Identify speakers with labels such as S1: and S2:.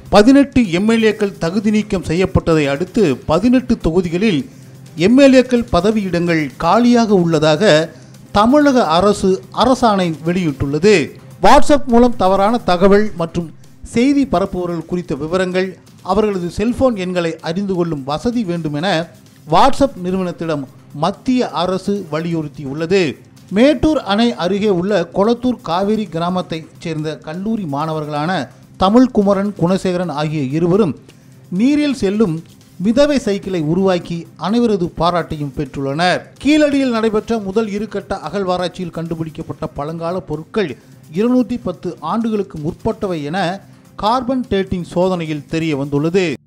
S1: 18 எம்எல்ஏக்கள் தகுதி நீக்கம் செய்யப்பட்டதை அடுத்து 18 தொகுதிகளில் எம்எல்ஏக்கள் பதவியிடங்கள் காலியாக உள்ளதாக தமிழக அரசு அரசாணை வெளியிட்டுள்ளது. வாட்ஸ்அப் மூலம் தவறான தகவல் மற்றும் செய்தி பரப்புபவர்கள் குறித்த விவரங்கள், அவர்களது செல்போன் எண்களை அறிந்து கொள்ளும் வசதி வேண்டும் என வாட்ஸ்அப் நிறுவனத்திடம் மத்திய அரசு வலியுறுத்தியுள்ளது. மேட்டூர் அணை அருகே உள்ள கொளத்தூர் காவேரி கிராமத்தைச் சேர்ந்த கல்லூரி மாணவர்களான தமிழ்குமரன், குணசேகரன் ஆகிய இருவரும் நீரில் செல்லும் மிதவை சைக்கிளை உருவாக்கி அனைவரது பாராட்டையும் பெற்றுள்ளனர். கீழடியில் நடைபெற்ற முதல் இருகட்ட அகழ்வாராய்ச்சியில் கண்டுபிடிக்கப்பட்ட பழங்கால பொருட்கள் 210 ஆண்டுகளுக்கு முற்பட்டவை என கார்பன் டேட்டிங் சோதனையில் தெரிய வந்துள்ளது.